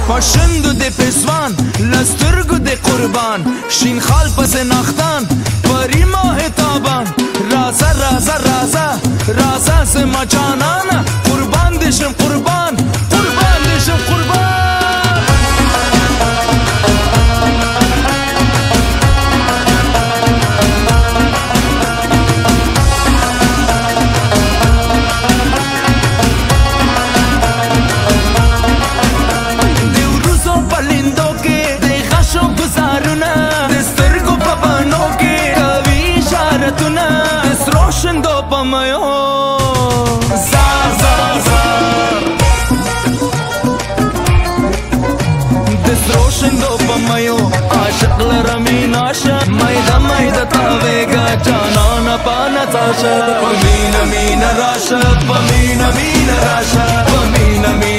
پاشندو د پسوان لسترگو د قربان شین خال پس نختان پری ماه تابان رازا رازا رازا رازا سما جانانا قربان دشم قربان قربان دشم قربان دو پمیو زار زار زار دس روشن دو پمیو عاشق لرمین عاشق میده میده تاویگا جانانا پانا تاشا پمین مین راشا پمین مین راشا پمین مین